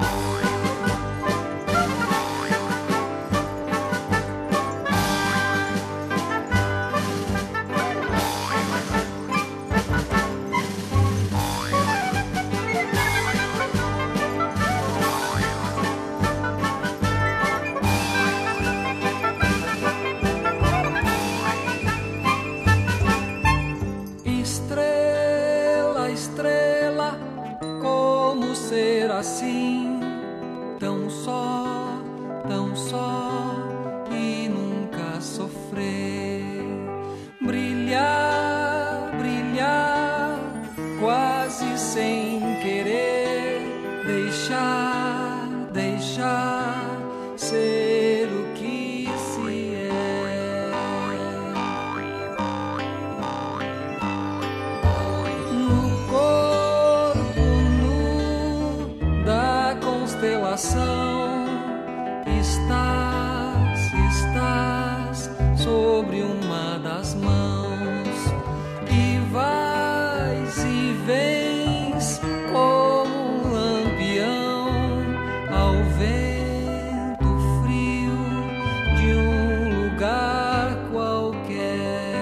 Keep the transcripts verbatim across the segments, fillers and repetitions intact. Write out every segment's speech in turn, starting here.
Ser assim, tão só, tão só e nunca sofrer. Brilhar, brilhar, quase sem querer. Deixar, deixar ser o que se é. No corpo constelação estás, estás sobre uma das mãos e vais e vens como um lampião ao vento frio de um lugar qualquer.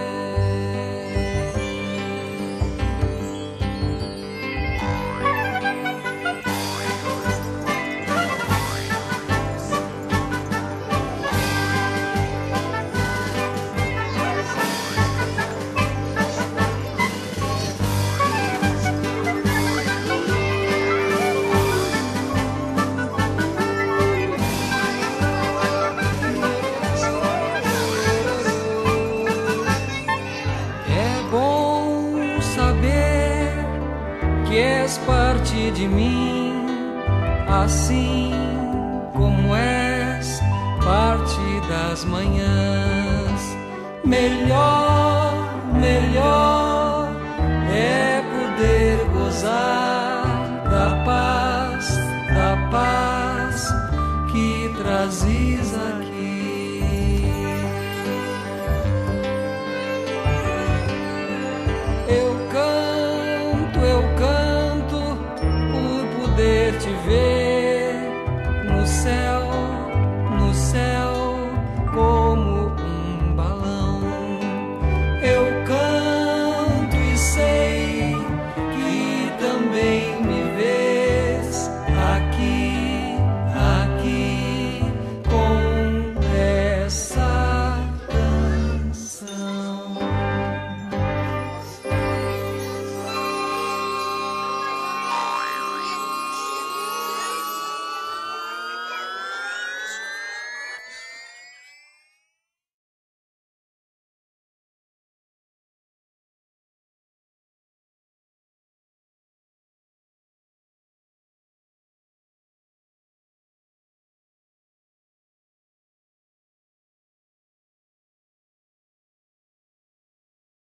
Que és parte de mim, assim como és parte das manhãs. Melhor, melhor é poder gozar da paz, da paz que trazes aqui. Eu canto, eu canto por poder te ver.